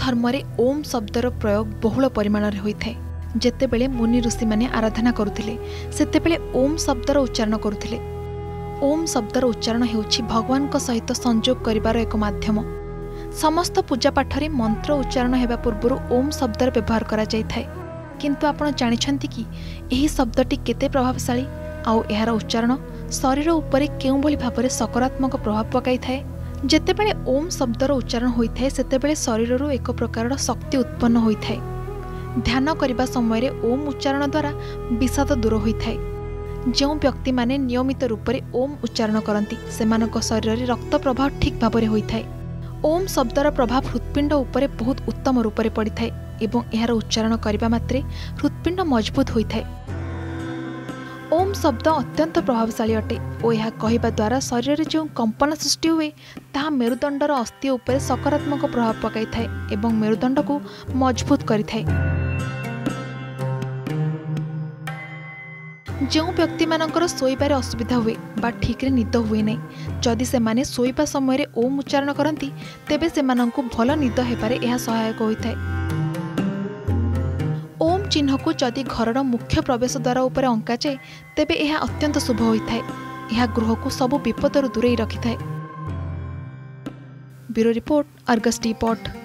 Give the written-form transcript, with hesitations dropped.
धर्म रे ओम शब्दर प्रयोग बहुल परिमाण रे होइथाय। जेतेबेले मुनि ऋषि माने आराधना करुथिले सेतेबेले ओम शब्दर उच्चारण करुथिले। ओम शब्दर उच्चारण हेउछि भगवान को सहित संयोग करिवार एक माध्यम। समस्त पूजा पाठ रे मंत्र उच्चारण हेबा पूर्व ओम शब्दर व्यवहार करा जायथाय। किंतु आपण जानिछंती कि एही शब्दटी केते प्रभावशाली आउ एहार उच्चारण शरीर उपरे केउ भली भाबरे सकारात्मक प्रभाव पकाई थाए। जेतेबेले ओम शब्दर उच्चारण होइथाय सेतेबेले शरीररू एक प्रकार शक्ति उत्पन्न होइथाय। ध्यान करिबा समय रे ओम उच्चारण द्वारा विषाद दूर होइथाय। जो व्यक्ति माने नियमित रूप से ओम उच्चारण करती सेमानक शरीर रे रक्त प्रवाह ठीक भाबरे होइथाय। ओम शब्दर प्रभाव हृत्पिंड उपरे बहुत उत्तम रूप से पड़िथाय एवं एहार उच्चारण करिबा मात्रे हृत्पिंड मजबूत होइथाय। ओम शब्द अत्यंत प्रभावशाली अटे और यह कहवा द्वारा शरीर में जो कंपन सृष्टि हुए ताहा मेरुदंडर अस्थि उपर सकारात्मक प्रभाव पकाई थाए एवं मेरुदंड को मजबूत करिथाय। जो व्यक्ति मानकर शोइबार असुविधा हुए बा ठीक रे निद हुए नहीं जदि से माने शोइबा समय रे ओम उच्चारण करती तेबे सेमानंकु भल निद हेबारे यह सहायक होइथाय। ओम चिन्ह को जदि घरर मुख्य प्रवेश द्वार उपर अंका जाए तेबे यह अत्यंत शुभ होइथाय। यह गृह को सबु विपदरु दूरेई रखिथाय। ब्यूरो रिपोर्ट, अर्गस टी पॉट।